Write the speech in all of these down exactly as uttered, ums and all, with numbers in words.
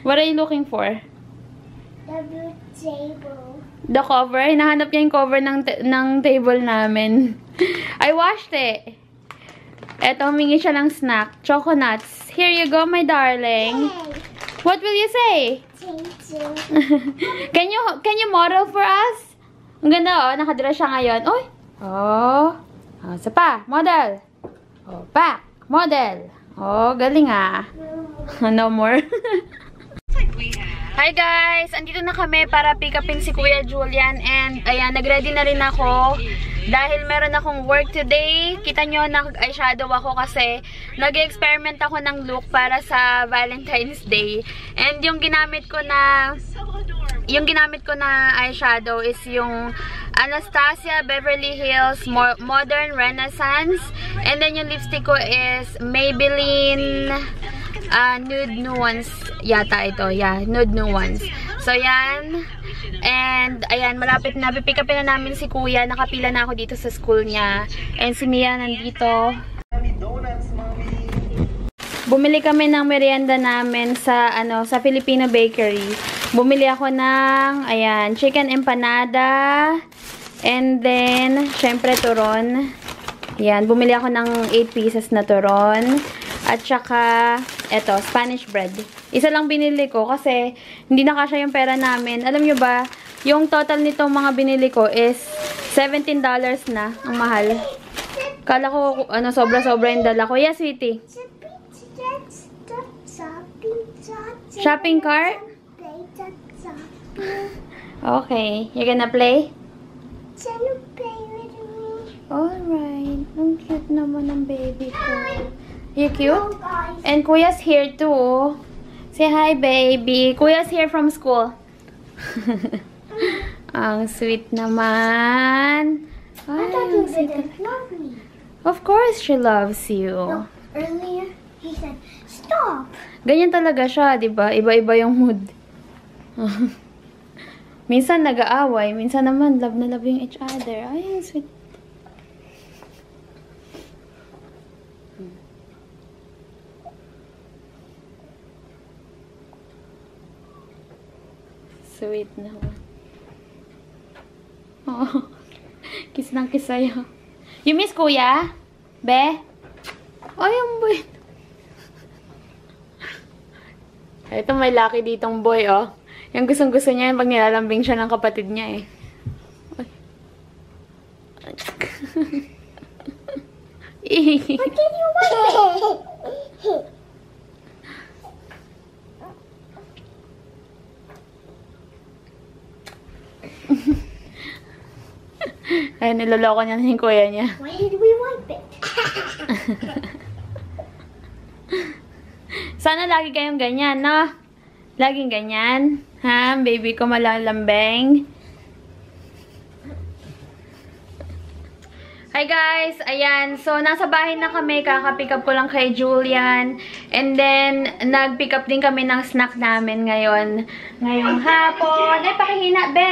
What are you looking for? The table. The cover? Hinahanap niya yung cover ng, ng table namin. I washed it. Eto, humingi siya ng snack. Choconuts. Here you go, my darling. Yay. What will you say? Thank you. Can you, can you model for us? Ang ganda, oh. Nakadira siya ngayon. Uy! Oh. Oh, isa pa. Model. Oh, back. Model. Oh, galing ah. No more. Hi guys! Andito na kami para pick upin si Kuya Julian. And ayan, nag-ready na rin ako. Dahil meron akong work today. Kita nyo, nag-eyeshadow ako kasi nag-experiment ako ng look para sa Valentine's Day. And yung ginamit ko na yung ginamit ko na eyeshadow is yung Anastasia Beverly Hills Mo Modern Renaissance. And then yung lipstick ko is Maybelline uh, Nude Nuance yata ito. Yeah, Nude Nuance. So yan. And ayan, malapit na. Pipick upin na namin si Kuya. Nakapila na ako dito sa school niya. And si Mia nandito. Bumili kami ng merienda namin sa ano sa Filipino Bakery. Bumili ako ng ayan, chicken empanada. And then, syempre turon. Ayan, bumili ako ng eight pieces na turon. At saka, eto, Spanish bread. Isa lang binili ko kasi hindi na kasya yung pera namin. Alam nyo ba, yung total nitong mga binili ko is seventeen dollars na. Ang mahal. Kala ko, ano, sobra-sobra yung dala ko. Yes, sweetie. Shopping cart? Okay. You're gonna play? Alright. Ang cute naman ng baby ko. You cute? And Kuya's here too. Say hi, baby. Kuya's here from school. Ang sweet naman. Ay, I thought you didn't love me. Of course she loves you. No, earlier he said, stop. Ganyan talaga siya, di ba? Iba-iba yung mood. Minsan nag-aaway, minsan naman love na love yung each other. Ay, sweet. Sweet naman. Oh, kiss ng kiss sa'yo. You miss Kuya? Be? Ay, ang boy. Ito may lucky ditong boy, oh. Yung gustong-gusto niya yung pag nilalambing siya ng kapatid niya, eh. What did you want? Ay, niloloko niya na yung kuya niya. Why did we wipe it? Sana lagi kayong ganyan, no? Laging ganyan. Ha? Baby ko malalambeng. Hi guys! Ayan. So, nasa bahay na kami. Kaka-pick up ko lang kay Julian. And then, nag-pick up din kami ng snack namin ngayon. Ngayong hapon. Ay, pakihina, be!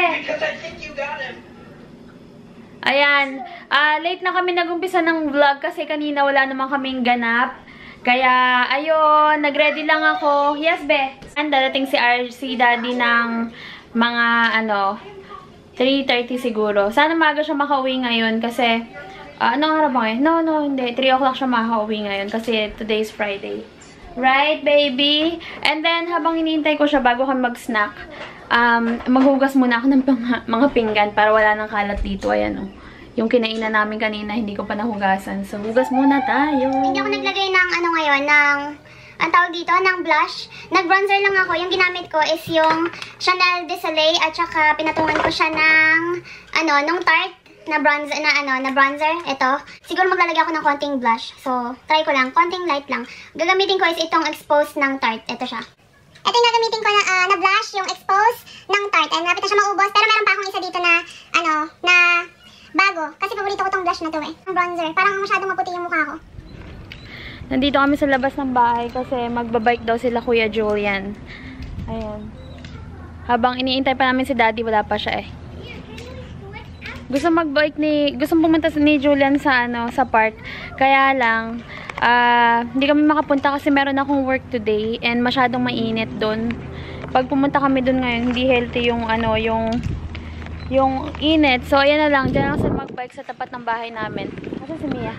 Ayan. Uh, late na kami nag-umpisa ng vlog kasi kanina wala naman kaming ganap. Kaya, ayun, nag-ready lang ako. Yes, be. And dadating si R C Daddy ng mga, ano, three thirty siguro. Sana maaga siya makauwi ngayon kasi, uh, anong araw ba ngayon? No, no, hindi. three o'clock siya makauwi ngayon kasi today's Friday. Right, baby? And then, habang hinihintay ko siya bago kami mag-snack, um, maghugas muna ako ng mga pinggan para wala nang kalat dito. Ayan, oh. Yung kinainan namin kanina, hindi ko pa nahugasan. So, hugas muna tayo. Hindi ako naglagay ng ano ngayon, ng, ang tawag dito, ng blush. Nag-bronzer lang ako. Yung ginamit ko is yung Chanel de Soleil at saka pinatungan ko siya ng, ano, nung Tarte na bronzer, na ano, na bronzer. Ito. Siguro maglalagay ako ng konting blush. So, try ko lang. Konting light lang. Gagamitin ko is itong expose ng Tarte. Ito siya. Ito yung gagamitin ko na, uh, na blush, yung expose ng Tarte. And malapit na siya maubos. Pero meron pa akong isa dito na, ano, na bago. Kasi paborito ko tong blush na to eh. Ang bronzer. Parang masyadong maputi yung mukha ko. Nandito kami sa labas ng bahay kasi magbabike daw sila Kuya Julian. Ayan. Habang iniintay pa namin si Daddy, wala pa siya eh. Gusto magbike ni, gusto pumunta ni Julian sa ano, sa park. Kaya lang, uh, hindi kami makapunta kasi meron akong work today and masyadong mainit doon. pag pumunta kami dun ngayon, hindi healthy yung ano, yung yung init. So, ayan na lang. Diyan lang sa magbike sa tapat ng bahay namin. Asan si Mia?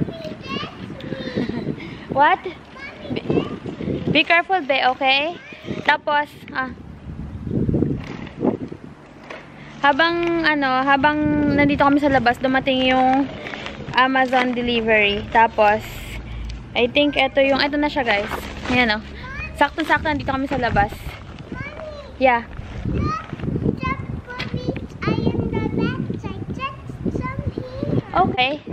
What? Be, be careful, be, okay? Tapos, ah. Habang, ano, habang nandito kami sa labas, dumating yung Amazon delivery. Tapos, I think ito yung, ito na siya, guys. Ayan, oh. Sakto-sakto nandito kami sa labas. Yeah. Okay.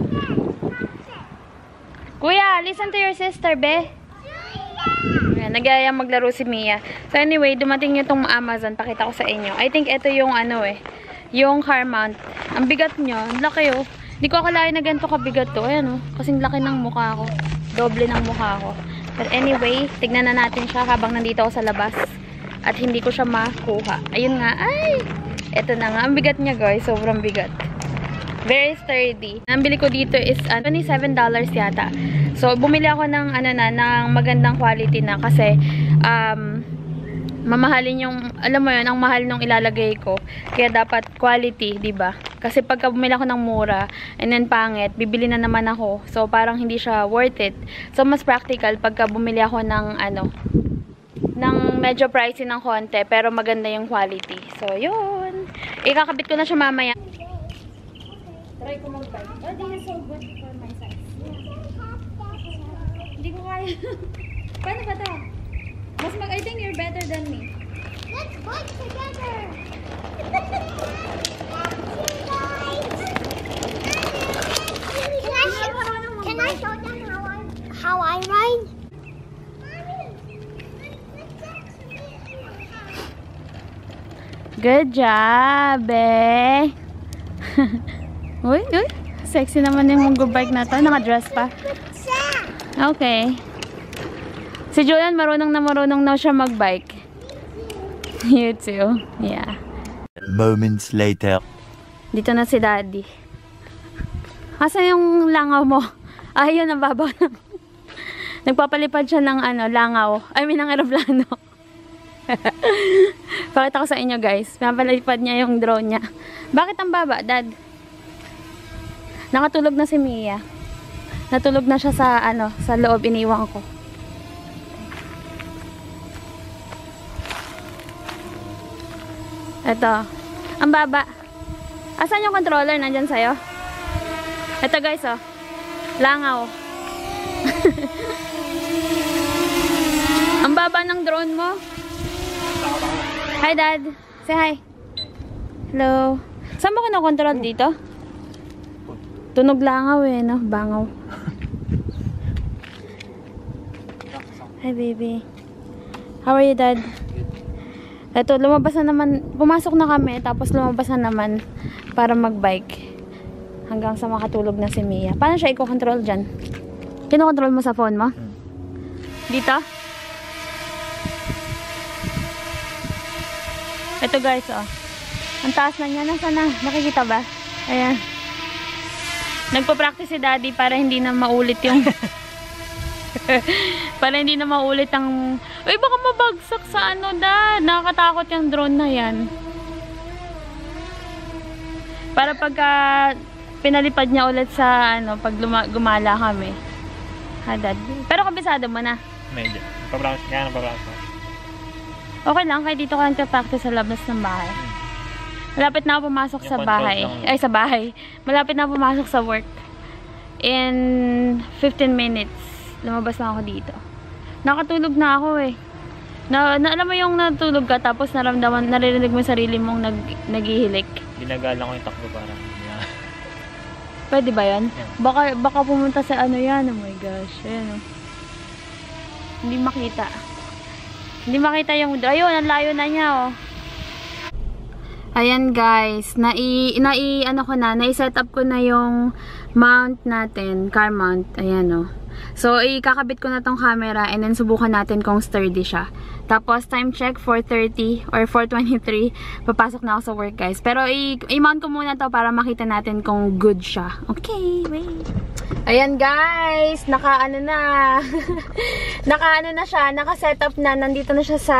Kuya, listen to your sister, be. Ayan, nagyaya maglaro si Mia. So anyway, dumating yung tong Amazon. Pakita ko sa inyo. I think ito yung ano eh. Yung car mount. Ang bigat nyo. Ang laki oh. Hindi ko akalain na ganito kabigat to. Ayan oh. Kasing laki ng mukha ko. Doble ng mukha ko. But anyway, tignan na natin siya habang nandito ako sa labas. At hindi ko siya makuha. Ayun nga. Ay! Ito na nga. Ang bigat niya guys. Sobrang bigat. Very sturdy. Ang bili ko dito is uh, twenty-seven dollars yata. So, bumili ako ng, ano na, ng magandang quality na kasi um, mamahalin yung, alam mo yun, ang mahal nung ilalagay ko. Kaya dapat quality, diba? Kasi pagka bumili ako ng mura and then pangit, bibili na naman ako. So, parang hindi siya worth it. So, mas practical pagka bumili ako ng, ano, ng medyo pricey ng konti, pero maganda yung quality. So, yun. Ikakabit ko na siya mamaya. Try ko mag-bike. Oh, this is so good for my size. Hindi ko kaya. Paano ba to? Mas mag- I think you're better than me. Let's bike together! Can I show, can I show them how I, how I ride? Good job, eh. Uy, uy. Sexy naman yung munggo bike na to. Naka-dress pa. Okay. Si Julian, marunong na marunong na siya mag-bike. You too. Yeah. Moments later. Dito na si Daddy. Asa yung langaw mo? Ah, yun, ang babaw na. Nagpapalipad siya ng ano, langaw. I mean, ng aeroplano. Pakita ko sa inyo, guys. Pinapalipad niya yung drone niya. Bakit ang baba, Dad? Nakatulog na si Mia. Natulog na siya sa ano, sa loob, iniwan ko. Ito. Ang baba. Asan yung controller? Nandyan sa'yo? Ito guys, oh. Langaw. Ang baba ng drone mo. Hi, Dad. Say hi. Hello. Saan mo kinokontrol dito? Tunog langaw eh, no? Bangaw. Hi, baby. How are you, Dad? Ito, lumabas na naman. Pumasok na kami, tapos lumabas na naman para mag-bike. Hanggang sa makatulog na si Mia. Paano siya i-control dyan? Kino-control mo sa phone mo? Dito? Ito guys, oh. Ang taas na niya. Nasaan na? Nakikita ba? Ayan. Nagpa-practice si Daddy para hindi na maulit yung para hindi na maulit ang uy, baka mabagsak sa ano, Dad. Nakakatakot yung drone na yan. Para pagka pinalipad niya ulit sa ano, pag gumala kami. Ha, Dad? Pero kabisado mo na. Medyo. Papractice nga, papractice. Okay lang, kahit dito ka lang practice sa labas ng bahay. Malapit na ako pumasok sa bahay. Ay, sa bahay. Malapit na ako pumasok sa work. In fifteen minutes, lumabas na ako dito. Nakatulog na ako eh. Na, na alam mo yung natulog ka, tapos naramdaman, naririnig mo yung sarili mong nag, naghihilik. Ginagalang ko yung takbo para. Yeah. Pwede ba yan? Yeah. Baka, baka pumunta sa ano yan. Oh my gosh. Ayan oh. Hindi makita. Hindi makita yung... Ayun, ang layo na niya oh. Ayan guys, nai, nai ano ko na, nai-set up ko na yung mount natin, car mount, ayan o. Oh. So, ikakabit ko na tong camera and then subukan natin kung sturdy siya. Tapos, time check, four thirty or four twenty-three, papasok na ako sa work guys. Pero, i-mount ko muna to para makita natin kung good siya. Okay, wait. Ayan guys, naka-ano na. naka-ano na siya, naka-setup na. Nandito na siya sa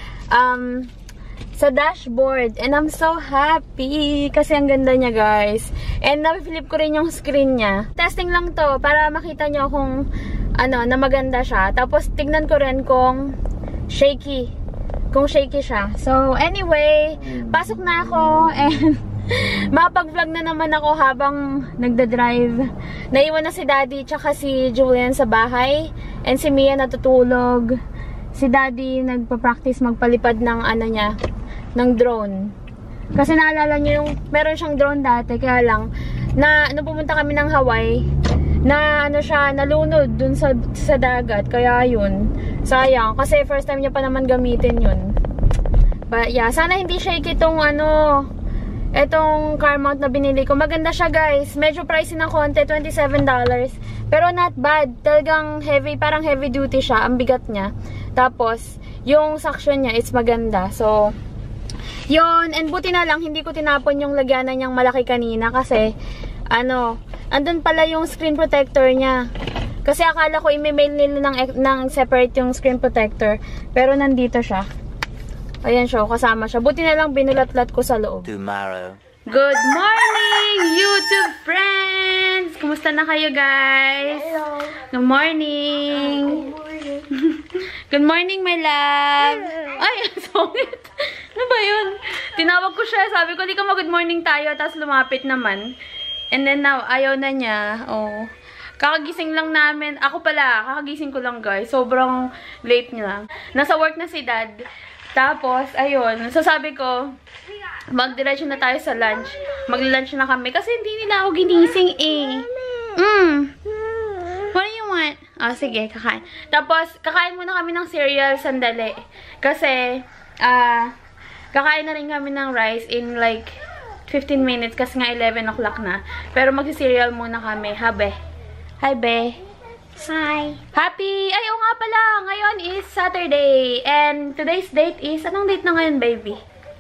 um, sa dashboard. And I'm so happy kasi ang ganda niya guys. And na-flip ko rin yung screen niya. Testing lang to para makita nyo kung ano, na maganda siya. Tapos tignan ko rin kung shaky. Kung shaky siya. So anyway, pasok na ako and makapag-vlog na naman ako habang nagda-drive. Naiwan na si Daddy tsaka si Julian sa bahay. And si Mia natutulog. Si Daddy nagpa-practice magpalipad ng ano niya, ng drone. Kasi naalala niyo yung, meron siyang drone dati, kaya lang, na, nung pumunta kami ng Hawaii, na ano siya, nalunod dun sa, sa dagat. Kaya yun, sayang. Kasi first time niya pa naman gamitin yun. But yeah, sana hindi shaky itong ano, etong car mount na binili ko. Maganda siya guys. Medyo pricey ng konti, twenty-seven dollars. Pero not bad. Talagang heavy, parang heavy duty siya. Ang bigat niya. Tapos, yung suction niya, it's maganda. So, yun. And buti na lang, hindi ko tinapon yung lagyanan niyang malaki kanina. Kasi, ano, andun pala yung screen protector niya. Kasi akala ko i-mail nila ng, ng separate yung screen protector. Pero nandito siya. Ayan siya, kasama siya. Buti na lang binulat-lat ko sa loob. Tomorrow. Good morning, YouTube friends! Kumusta na kayo, guys? Hello. Good morning! Good morning. Good morning, my love! Ay, ang sungit! Ano ba yun? Tinawag ko siya. Sabi ko, di ka mag-good morning tayo. Tapos lumapit naman. And then now, ayaw na niya. Oh. Kakagising lang namin. Ako pala, kakagising ko lang, guys. Sobrang late niya. Nasa work na si Dad. Tapos, ayun. So, sabi ko, mag-diretso na tayo sa lunch. Mag-lunch na kami. Kasi hindi nila ako ginising eh. Mm. What do you want? Oh, sige, kakain. Tapos, kakain muna kami ng cereal sandali. Kasi, ah, uh, kakain na rin kami ng rice in like fifteen minutes. Kasi nga eleven o'clock na. Pero mag-cereal muna kami. Ha, be? Hi, be? Hi. Happy! Ay, oo nga pala. Ngayon is Saturday. And today's date is, anong date na ngayon, baby?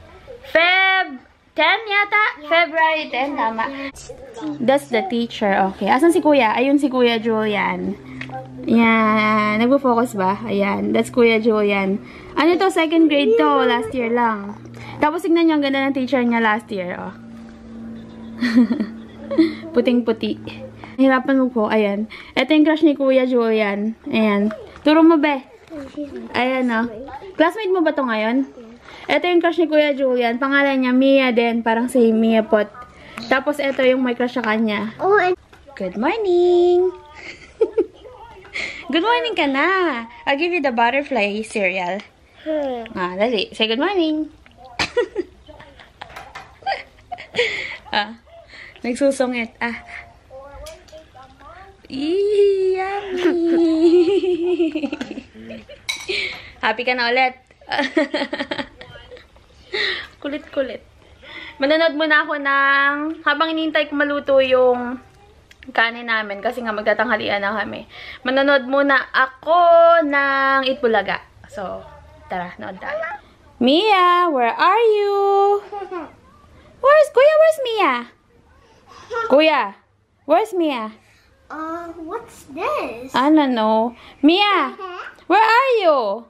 Feb ten yata? Yeah. February ten, tama. That's the teacher. Okay. Asan si Kuya? Ayun si Kuya Julian. Yan. Nagpo-focus ba? Ayan. That's Kuya Julian. Ano to? Second grade to. Last year lang. Tapos tignan niyo ang ganda ng teacher niya last year. Oh. Puting-puti. Hirapan mo po. Ayan. Ito yung crush ni Kuya Julian. Ayan. Turo mo, be. Ayan, oh. Classmate mo ba to ngayon? Ito yung crush ni Kuya Julian. Pangalan niya, Mia din. Parang si Mia Pot. Tapos, ito yung may crush sa kanya. Oh, and Good morning! Good morning ka na! I'll give you the butterfly cereal. Ah, dali. Say good morning! Ah. Nagsusungit. Ah. Yummy! Happy ka na ulit. Kulit-kulit. Manonood muna ako ng, habang inintay ko maluto yung kanin namin, kasi nga magtatanghalian na kami. Manonood muna ako ng Itbulaga. So, tara, nood tayo. Mia, where are you? Where's, Kuya, where's Mia? Kuya, where's Mia? uh, what's this? I don't know. Mia, where are you?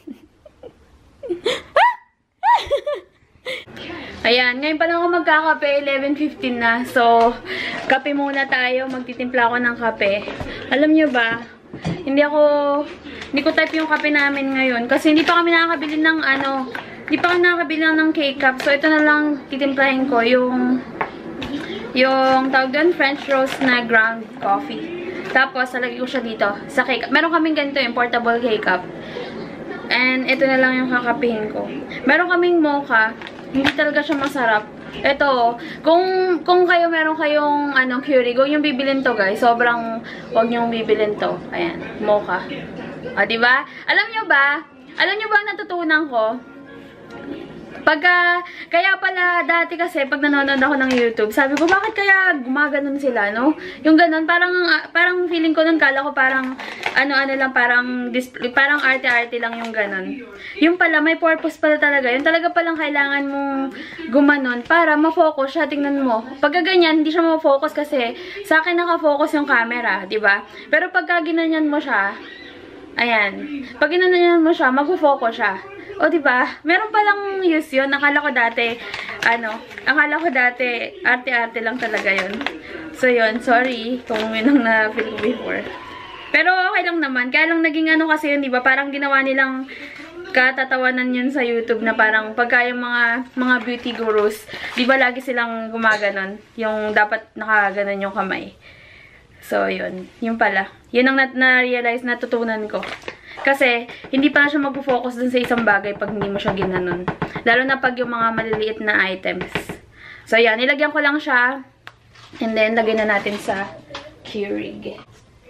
Ayan, ngayon pa lang ako magkakape, eleven fifteen na. So, kape muna tayo. Magtitimpla ako ng kape. Alam nyo ba, hindi ako, hindi ko type yung kape namin ngayon. Kasi hindi pa kami nakakabili ng ano, hindi pa kami nakakabili ng K-cup. So, ito na lang titimplahin ko, yung yung tawag doon, French roast na ground coffee. Tapos, salagay ko siya dito sa K-cup. Meron kaming ganito, yung portable K-cup. And, ito na lang yung kakapihin ko. Meron kaming mocha. Hindi talaga siya masarap. Ito, kung kung kayo meron kayong ano, Keurig, huwag yung bibilin to, guys. Sobrang huwag yung bibilin to. Ayan, mocha. O, diba? Alam nyo ba? Alam nyo ba ang natutunan ko? Pagka, kaya pala dati kasi pag nanonood ako ng YouTube, sabi ko bakit kaya gumaganon sila, no? Yung ganon, parang parang feeling ko nun, kala ko parang ano-ano lang, parang display, parang arte-arte lang yung ganon. Yung pala, may purpose pala talaga. Yung talaga palang kailangan mong gumanon para ma-focus siya. Tingnan mo. Pagka ganyan, hindi siya ma-focus kasi sa akin naka-focus yung camera, di ba? Pero pagka ginanyan mo siya, ayan. Pag ginanyan mo siya, mag-focus siya. O, diba? Meron palang use yun. Akala ko dati, ano, akala ko dati, arte-arte lang talaga yun. So, yun. Sorry kung yun ang na-feel ko before. Pero, okay lang naman. Kaya lang naging ano kasi yun, diba? Parang ginawa nilang katatawanan yun sa YouTube na parang pagka yung mga, mga beauty gurus, diba lagi silang gumaganon? Yung dapat nakaganon yung kamay. So, yun. Yun pala. Yun ang na-realize na natutunan ko. Kasi, hindi pa na siya mag-focus dun sa isang bagay pag hindi mo siya ginanon. Lalo na pag yung mga maliliit na items. So, yan. Nilagyan ko lang siya. And then, lagyan na natin sa Keurig.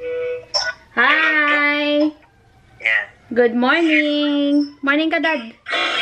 Hi! Yeah. Good morning! Morning ka, Dad!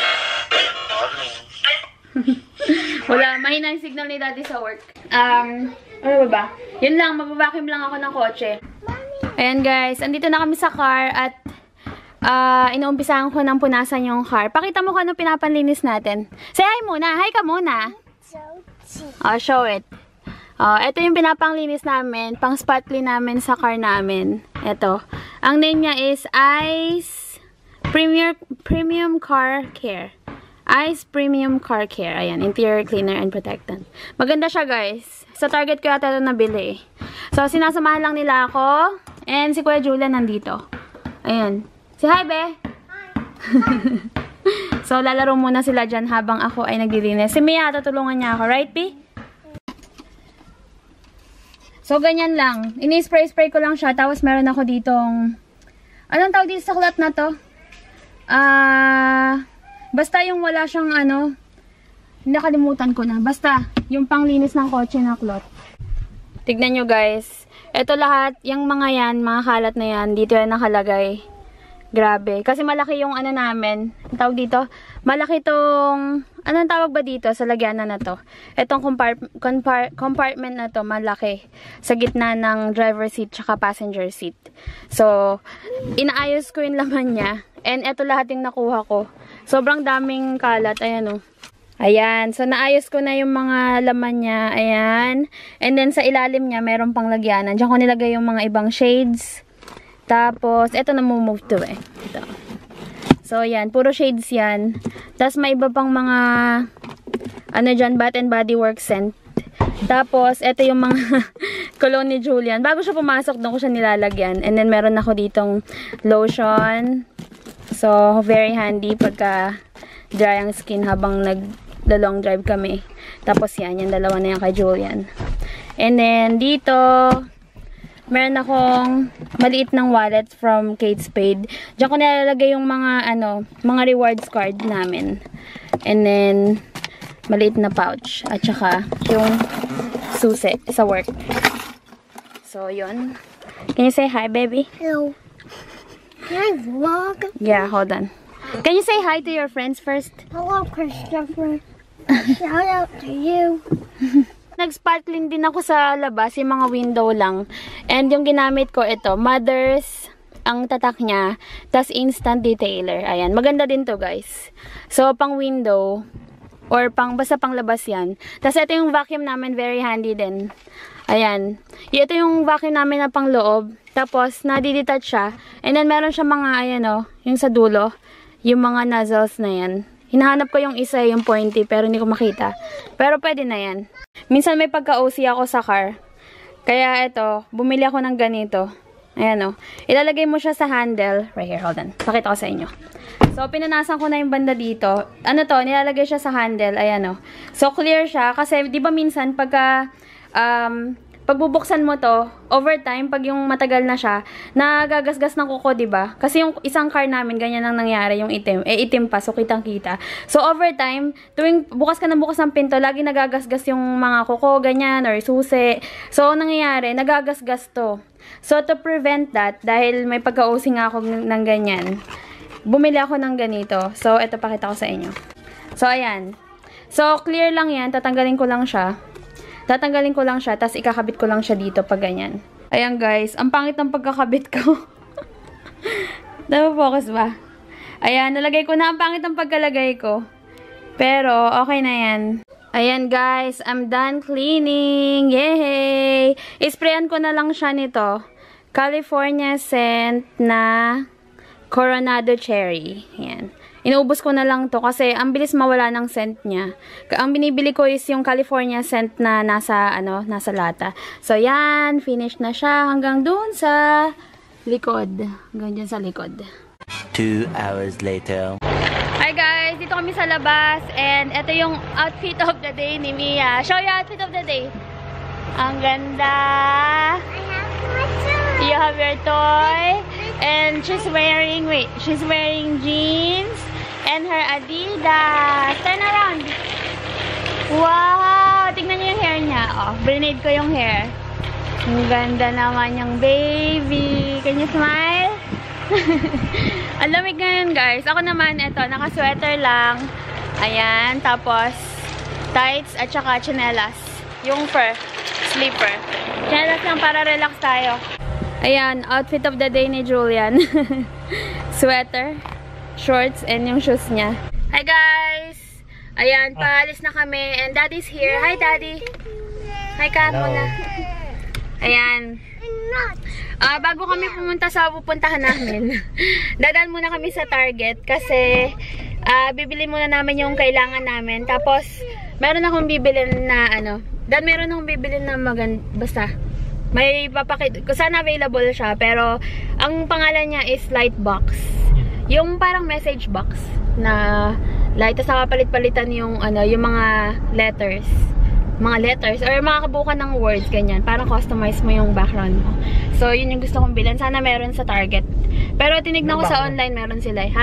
Wala. Mahina yung signal ni Daddy sa work. Um, ano ba ba? Yun lang. Mababakim lang ako ng kotse. Ayan, guys. Andito na kami sa car at Uh, inuumpisahan ko ng punasan yung car. Pakita mo kung ano pinapanlinis natin. Say hi muna. Hi ka muna. Oh, show it. Oh, ito yung pinapanglinis namin. Pang spot clean namin sa car namin. Ito. Ang name niya is Ice Premier, Premium Car Care. Ice Premium Car Care. Ayan. Interior Cleaner and Protectant. Maganda siya, guys. Sa Target ko yata ito nabili. So, sinasamahan lang nila ako. And si Kuya Julian nandito. Ayan. Say hi, be! So, lalaro muna sila dyan habang ako ay naglilinis. Si Mia, tutulungan niya ako. Right, P? So, ganyan lang. Ini-spray-spray ko lang siya. Tapos, meron ako ditong... Anong tawag dito sa cloth na to? Ah... Uh, basta yung wala siyang ano... Nakalimutan ko na. Basta, yung panglinis ng kotse na cloth. Tignan nyo, guys. Ito lahat, yung mga yan, mga kalat na yan, dito yan nakalagay. Grabe. Kasi malaki yung ano namin. Ang tawag dito? Malaki tong... Anong tawag ba dito sa lagyanan na to? Itong compart compart compartment na to, malaki. Sa gitna ng driver seat tsaka passenger seat. So, inaayos ko yung laman niya. And ito lahat yung nakuha ko. Sobrang daming kalat. Ayan o. Ayan. So, naayos ko na yung mga laman niya. Ayan. And then, sa ilalim niya, meron pang lagyanan. Diyan ko nilagay yung mga ibang shades. Tapos, ito na move to eh. Ito. So, yan. Puro shades yan. Tapos, may iba pang mga ano dyan, Bath and Body Works scent. Tapos, ito yung mga cologne ni Julian. Bago siya pumasok, doon ko siya nilalagyan. And then, meron ako ditong lotion. So, very handy pagka dry ang skin habang nag-long drive kami. Tapos, yan. Yung dalawa na yan kay Julian. And then, dito... Meron akong maliit ng wallet from Kate Spade. Diyan ko nilalagay yung mga, ano, mga rewards card namin. And then, maliit na pouch. At saka, yung susi sa work. So, yun. Can you say hi, baby? Hello. Can I vlog? Yeah, hold on. Can you say hi to your friends first? Hello, Christopher. Shout out to you. Nag-spot clean din ako sa labas, yung mga window lang. And yung ginamit ko ito, Mother's ang tatak niya, tas instant detailer. Ayan, maganda din to, guys. So, pang window, or pang, basta pang labas yan. Tas ito yung vacuum namin, very handy din. Ayan. Ito yung vacuum namin na pang loob. Tapos, nadidetach siya. And then, meron siya mga, ayan o, yung sa dulo, yung mga nozzles na yan. Hinahanap ko yung isa, yung pointy, pero hindi ko makita. Pero pwede na yan. Minsan may pagka-O C ako sa car. Kaya ito, bumili ako ng ganito. Ayan o. Ilalagay mo siya sa handle. Right here, hold on. Pakita ko sa inyo. So, pinanasan ko na yung banda dito. Ano to, nilalagay siya sa handle. Ayan o. So, clear siya. Kasi, di ba minsan, pagka, um, pagbubuksan mo to, over time, pag yung matagal na siya, nagagasgas ng kuko, diba? Kasi yung isang car namin, ganyan ang nangyari, yung itim. Eh, itim pa, so kitang-kita. So, over time, tuwing bukas ka na bukas ng pinto, lagi nagagasgas yung mga kuko, ganyan, or susi. So, nangyayari, nagagasgas to. So, to prevent that, dahil may pagka-O C nga ako ng ganyan, bumili ako ng ganito. So, ito pakita ko sa inyo. So, ayan. So, clear lang yan. Tatanggalin ko lang siya. Tatanggalin ko lang siya, tapos ikakabit ko lang siya dito pag ganyan. Ayan, guys. Ang pangit ng pagkakabit ko. Napafocus ba? Ayan, nalagay ko na ang pangit ng pagkalagay ko. Pero, okay na yan. Ayan, guys. I'm done cleaning. Yay! Isprayan ko na lang siya nito. California scent na Coronado Cherry. Ayan. Inuubos ko na lang to kasi ang bilis mawala ng scent niya. Ang binibili ko is yung California scent na nasa, ano, nasa lata. So, yan. Finish na siya hanggang dun sa likod. Hanggang dyan sa likod. Two hours later. Hi guys! Dito kami sa labas. And ito yung outfit of the day ni Mia. Show your outfit of the day. Ang ganda. I have my toy. You have your toy. And she's wearing, wait, she's wearing jeans. And her Adidas. Turn around. Wow! Tignan niyo yung hair niya. Oh, brinade ko yung hair. Ang ganda naman yung baby. Can you smile? Ang lamig ngayon, guys. Ako naman, ito, naka-sweater lang. Ayan. Tapos, tights at saka chinelas. Yung fur. Sleeper. Chinelas lang para relax tayo. Ayan. Outfit of the day ni Julian. Sweater, shorts, and yung shoes niya. Hi, guys! Ayan, paalis na kami. And Daddy's here. Hi, Daddy! Hi, ka muna. Ayan. Uh, bago kami pumunta sa pupuntahan namin, dadaan muna kami sa Target kasi uh, bibili muna namin yung kailangan namin. Tapos, meron akong bibilin na ano, dan meron akong bibilin na maganda, basta, may papakita, kung saan available siya, pero ang pangalan niya is Lightbox. Yung parang message box na light, tapos nakapalit-palitan yung, ano, yung mga letters. Mga letters, or mga kabukan ng words, ganyan. Parang customize mo yung background mo. So, yun yung gusto kong bilhin. Sana meron sa Target. Pero tinignan ko sa online, meron sila, ha?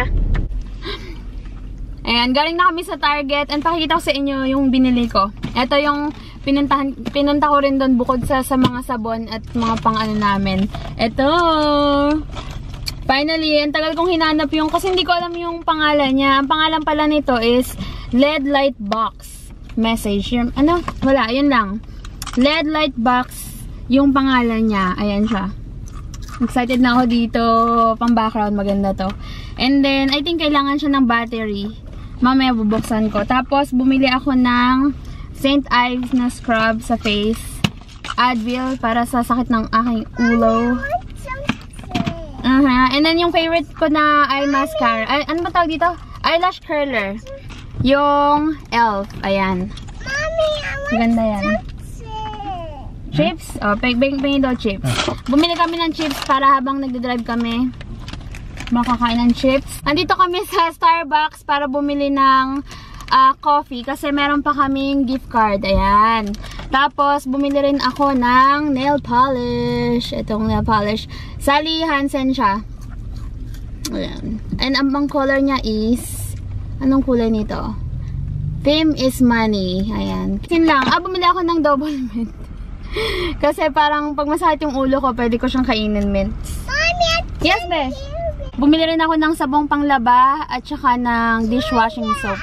Ayan, galing na kami sa Target. And pakikita ko sa inyo yung binili ko. Ito yung pinuntahan, pinunta ko rin doon bukod sa, sa mga sabon at mga pang-ano namin. Ito! Finally, ang tagal kong hinanap yung, kasi hindi ko alam yung pangalan niya. Ang pangalan pala nito is L E D Light Box. Message. Ano? Wala. Yun lang. L E D light box yung pangalan niya. Ayan siya. Excited na ako dito. Pang background. Maganda to. And then, I think kailangan siya ng battery. Mamaya bubuksan ko. Tapos, bumili ako ng Saint Ives na scrub sa face. Advil para sa sakit ng aking ulo. Uh-huh. And then, yung favorite ko na eye mascara. Ay, ano ba tawag dito? Eyelash curler. Yung elf. Ayan. Mommy, I want ganda yan. Chips? Oh, ping-ping daw chips. Bumili kami ng chips para habang nagdadrive kami, makakain ng chips. Andito kami sa Starbucks para bumili ng uh, coffee kasi meron pa kaming gift card. Ayan. Tapos, bumili rin ako ng nail polish. Itong nail polish. Sally Hansen siya. Ayan. And ang bang color niya is anong kulay nito? Fame is money. Ayan. Yun lang. Ah, bumili ako ng double mint. Kasi parang pag masakit yung ulo ko, pwede ko siyang kainin mint. Yes, be. Bumili rin ako ng sabong panglaba at saka ng dishwashing soap.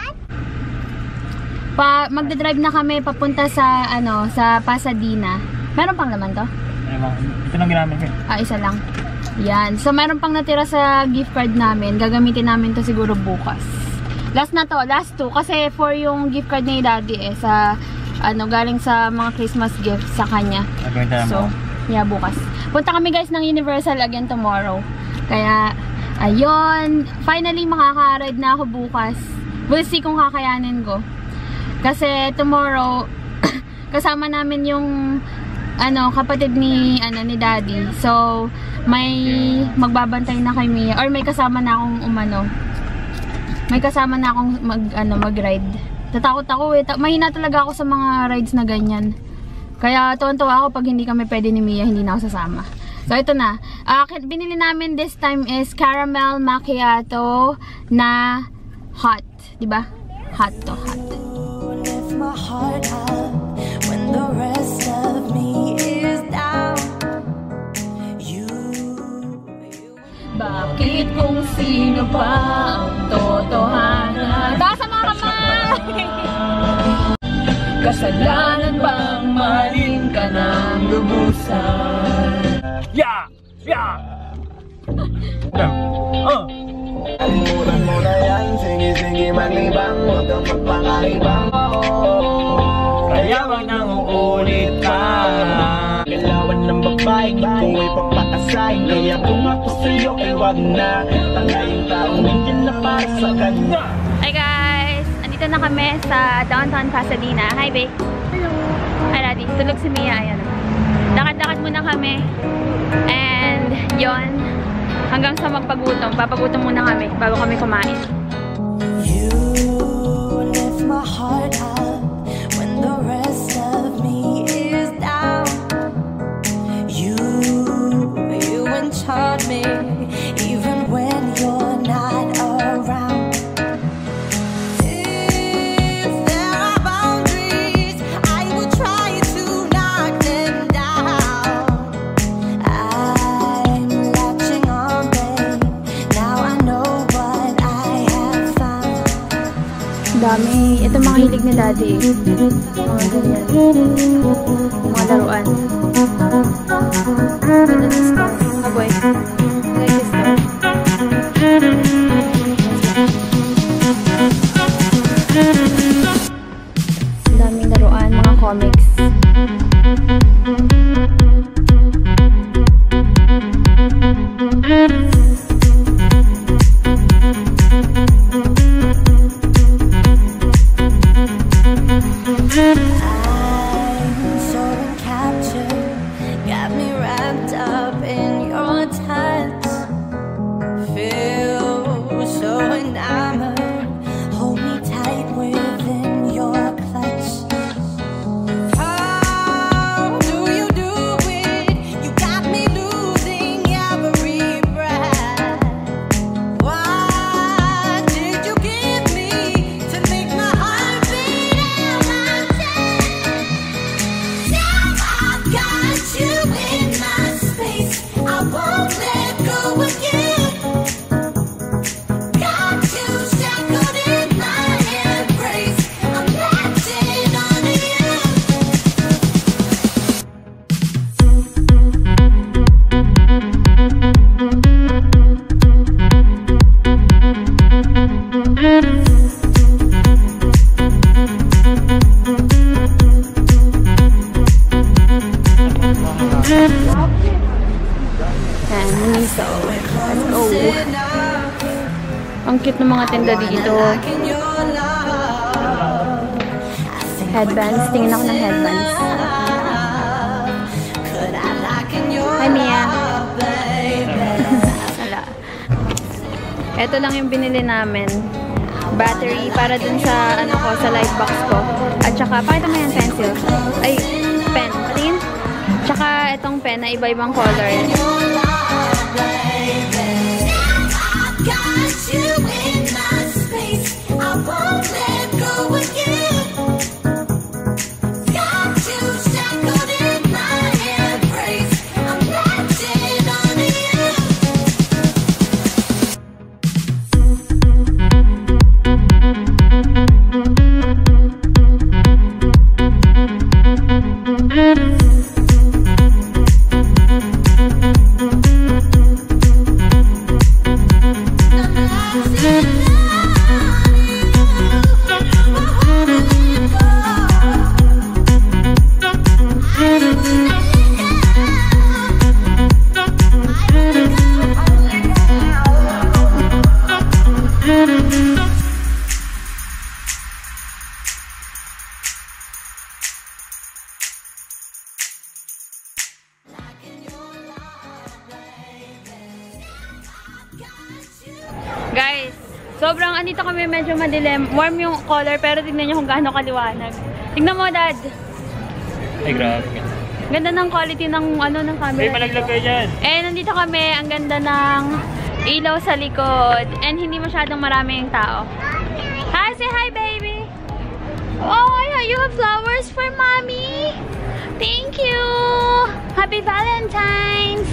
Pa magdadrive na kami papunta sa ano, sa Pasadena. Meron pang laman to? Ito lang ginamit ko. Ah, isa lang. Yan. So, meron pang natira sa gift card namin. Gagamitin namin to siguro bukas. Last na to, last two. Kasi for yung gift card ni Daddy eh, sa, ano, galing sa mga Christmas gifts sa kanya. So, yeah, bukas. Punta kami guys ng Universal again tomorrow. Kaya, ayun. Finally, makaka-ride na ako bukas. We'll see kung kakayanin ko. Kasi tomorrow, kasama namin yung, ano, kapatid ni, ano, ni Daddy. So, may magbabantay na kay Mia. Or may kasama na akong umano. May kasama na akong mag, ano, mag-ride. Tatakot ako eh. Mahina talaga ako sa mga rides na ganyan. Kaya tuwan-tuwa ako pag hindi kami pwede ni Mia, hindi na ako sasama. So, ito na. Uh, binili namin this time is caramel macchiato na hot. Diba? Hot to, hot. Lift my heart up when the rest of me is down. You, you. Bakit kung sino pa ang totohanan? Taas ang mga kamay! maglibang, huwag kang magpakaibang. Kaya wag nang uulit ka. Kailangan ng babae, kung may papakasahin. Kaya kung ako sa'yo ay wag na. Tanga yung taong nandiyan na para sa kanya. Hi guys! Andito na kami sa downtown Pasadena. Hi babe! Hello! Hi daddy! Tulog si Mia. Ayan. Lakad-lakad muna kami. And yon, hanggang sa magpagutom. Papagutom muna kami bago kami kumain. You lift my heart up when the rest of me is down. You, you enchant me even when you're not around. If there are boundaries, I will try to knock them down. I'm latching on, babe. Now I know what I have found. Dami. Ito mga hilig ni daddy. Mga ganyan. Mga laruan. Ganda ng star. Ah boy. I like this star. Ang daming laruan. Mga comics. I'm so encaptured, got me wrapped up in your touch. Feel so enamored, hold me tight within your clutch. How do you do it? You got me losing every breath. What did you give me to make my heart beat out my chest? Now I've got you in my space, I won't let go of you. Got you shackled in my embrace, I'm latching on to you. Yan, Miniso. Let's go. Ang cute ng mga tinda dito. Headbands. Tingin ako ng headbands. Hi, Mia. Wala. Ito lang yung binili namin. Battery para dun sa, ano ko, sa light box ko. At saka, pakita mo yung pencil. Ay, pen. Patingin. Tsaka itong pen na iba-ibang color. Guys, sobrang andito kami medyo madilim. Warm yung color pero tignan nyo kung gaano kaliwanag. Tignan mo, Dad. Ay, grabe. Ganda ng quality ng ano ng camera. May malaglag kayo dyan. Eh, nandito kami. Ang ganda ng ilaw sa likod. And hindi masyadong marami yung tao. Hi, say hi, baby. Oh, yeah, you have flowers for mommy. Thank you. Happy Valentine's.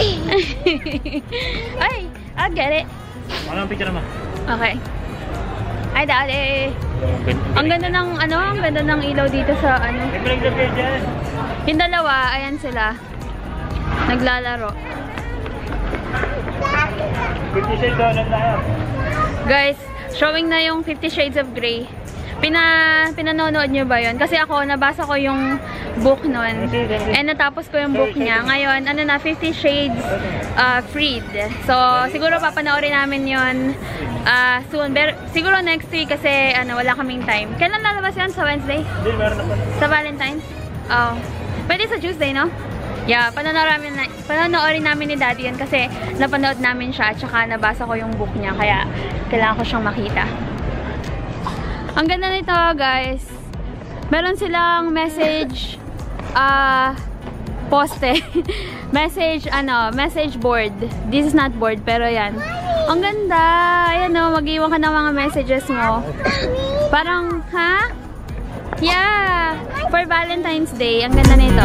Ay, I'll get it. Ano ang picture naman? Okay. Hi, Daddy. Ang ganda ng ano, ang ganda ng ilaw dito sa ano. May malaglag kayo dyan. Yung dalawa, ayan sila. Naglalaro. fifty cent donut tayo. Guys, showing na yung Fifty Shades of Grey. Pina, pinanonood nyo ba yun? Kasi ako, nabasa ko yung book nun. And natapos ko yung book niya. Ngayon, ano na, Fifty Shades uh, Freed. So, siguro papanoorin namin yun uh, soon. Pero, siguro next week kasi ano, wala kaming time. Kailan lalabas yun? Sa Wednesday? Hindi, meron na pa. Sa Valentine's? Oh. Pwede sa Tuesday, no? Yeah, panonoorin, na, panonoorin namin ni Daddy yun kasi napanood namin siya at saka nabasa ko yung book niya. Kaya, kailangan ko siyang makita. Ang ganda nito, guys. Meron silang message uh, poste. message, ano, message board. This is not board, pero yan. Ang ganda. Ayan o, mag-iwan ka ng mga messages mo. Parang, ha? Yeah. For Valentine's Day. Ang ganda nito.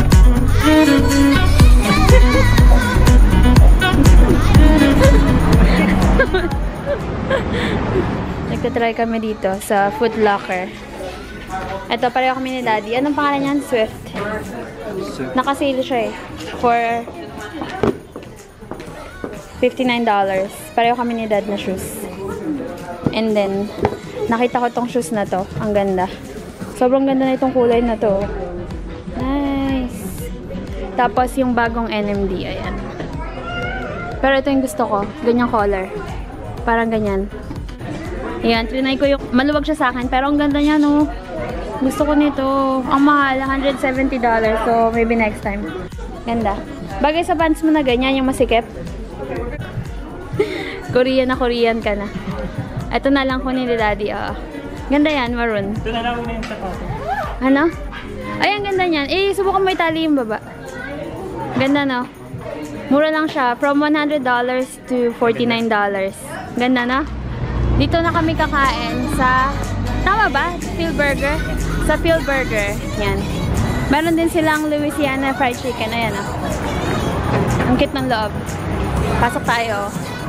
Nagtatry kami dito sa Foot Locker. Ito, pareho kami ni Daddy. Anong pangalan niyan? Swift. Nakasale siya eh. For fifty-nine dollars. Pareho kami ni Dad na shoes. And then, nakita ko tong shoes na to. Ang ganda. Sobrang ganda na itong kulay na to. Nice. Tapos, yung bagong N M D. Ayan. Pero ito yung gusto ko. Ganyang color. Parang ganyan. Ayan, trinay ko yung, maluwag siya sa akin, pero ang ganda niya, no? Gusto ko nito. Ang mahal, one hundred seventy dollars, so maybe next time. Ganda. Bagay sa pants mo na ganyan, yung masikip. Korean na Korean ka na. Ito na lang ko ni Daddy, ah. Ganda yan, maroon. Ito na lang yung sapato. Ano? Ay, ang ganda niyan. Eh, subukan mo itali yung baba. Ganda, no? Mura lang siya. From one hundred dollars to forty-nine dollars. Ganda, no? Dito na kami kakain sa, tama ba? Phil Burger? Sa Phil Burger. Yan. Meron din silang Louisiana fried chicken. Ayan, oh. Ang cute ng loob. Pasok tayo.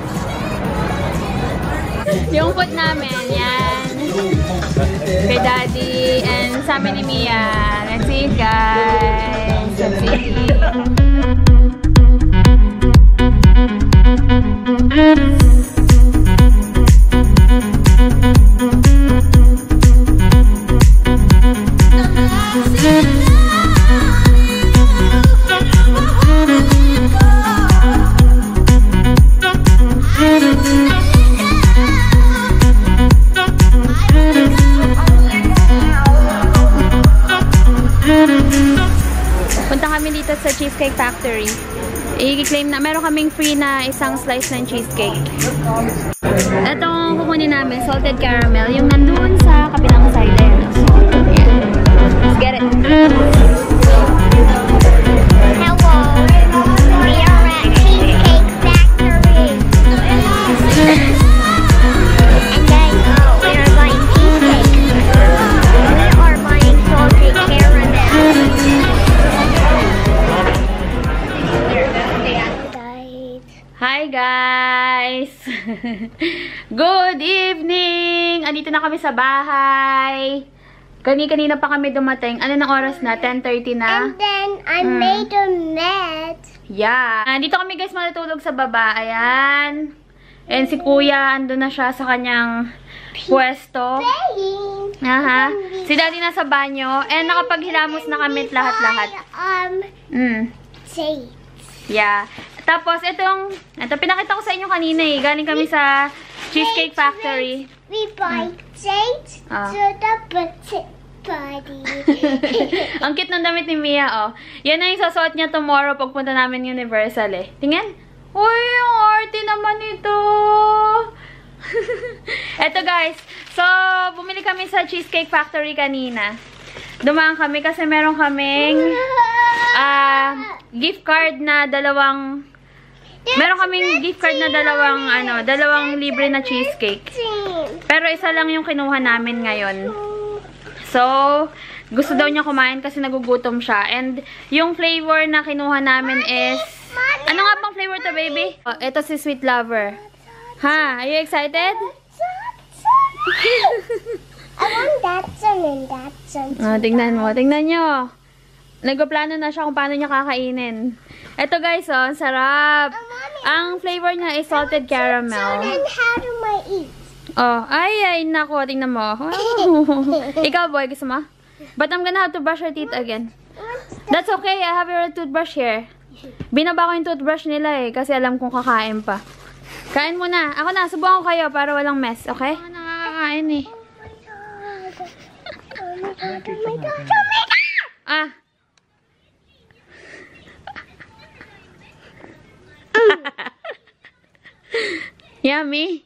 Yung food namin, yan. Kay Daddy and sa amin ni Mia. Let's eat, guys. Let's eat. Punta kami dito sa Cheesecake Factory. I-claim na meron kaming free na isang slice ng cheesecake. Itong kukunin namin, salted caramel, yung nandun sa kabilang side. Ayan. Let's get it. Hello. We are at Cheesecake Factory. And then uh, we are buying cheesecake. We are buying salted caramel. Hi guys! Good evening! Andito na kami sa bahay. Kani-kanina pa kami dumating. Ano ng oras na? ten thirty na? And then I Mm. made a net. Yeah. Andito kami guys matutulog sa baba. Ayan. And si Kuya, andun na siya sa kanyang pwesto. Playing. Aha. Si Daddy nasa banyo. And nakapaghilamos na kami lahat-lahat. Um, Mm. say. Yeah. Tapos, itong, ito, pinakita ko sa inyo kanina eh. Galing kami sa Cheesecake Factory. We buy dates Ah. to the birthday party. Ang cute ng damit ni Mia, oh. Yan na yung sasuot niya tomorrow pagpunta namin Universal eh. Tingnan. Uy, ang arty naman ito. Eto guys. So, bumili kami sa Cheesecake Factory kanina. Dumaan kami kasi meron kaming ah, gift card na dalawang meron kaming gift card na dalawang ano, dalawang libre na cheesecake. Pero isa lang yung kinuha namin ngayon. So, gusto daw niya kumain kasi nagugutom siya. And yung flavor na kinuha namin is ano nga bang flavor to, baby? Oh, ito si Sweet Lover. Ha? Are you excited? I want that one and that one. Oh, tingnan mo. Tingnan nyo. Nagpaplano na siya kung paano niya kakainin. Ito guys, oh, ang sarap. Ang flavor niya is salted caramel. Then how do I eat? Oh, ay, ay, nako, tingnan mo. Ikaw, boy, gusto mo? But I'm gonna have to brush your teeth again. That's okay, I have your toothbrush here. Binaba ko yung toothbrush nila eh, kasi alam kong kakain pa. Kain muna. Ako na, subukan ko kayo para walang mess, okay? Ako nakakain eh. Ah. Yummy.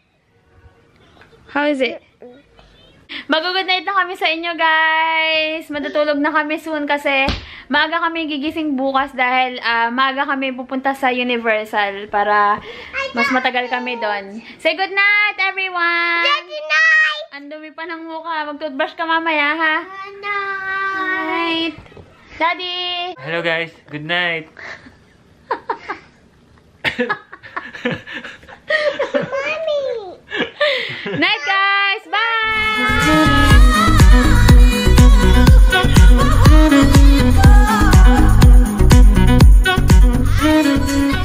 How is it? Mag-good night na kami sa inyo, guys. Matutulog na kami soon kasi maaga kami gigising bukas dahil uh, maaga kami pupunta sa Universal para mas matagal kami doon. Say good night, everyone! Good night! Ang dumi pa ng mukha. Mag-toothbrush ka mamaya, ha? Good night! Night! Daddy! Hello guys, good night. Mommy! Night, guys! Bye!